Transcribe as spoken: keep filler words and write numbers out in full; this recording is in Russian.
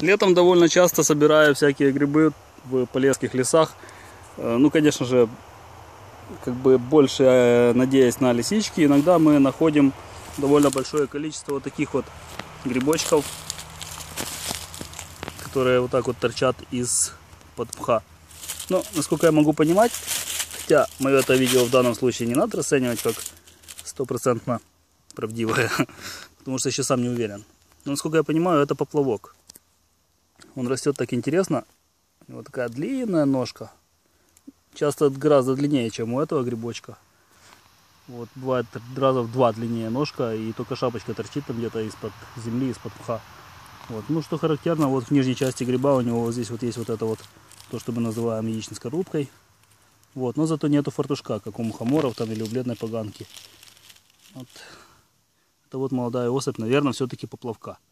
Летом довольно часто собираю всякие грибы в полесских лесах. Ну, конечно же, как бы больше надеясь на лисички, иногда мы находим довольно большое количество вот таких вот грибочков, которые вот так вот торчат из-под мха. Но, насколько я могу понимать, хотя мое это видео в данном случае не надо расценивать как стопроцентно правдивое, потому что еще сам не уверен. Но, насколько я понимаю, это поплавок. Он растет так интересно. Вот такая длинная ножка. Часто гораздо длиннее, чем у этого грибочка. Вот бывает раза в два длиннее ножка, и только шапочка торчит там где-то из-под земли, из-под мха. Вот. Ну, что характерно, вот в нижней части гриба у него вот здесь вот есть вот это вот, то, что мы называем яичной скорлупкой. Вот. Но зато нету фартушка, как у мухоморов там или у бледной поганки. Вот. Это вот молодая особь, наверное, все-таки поплавка.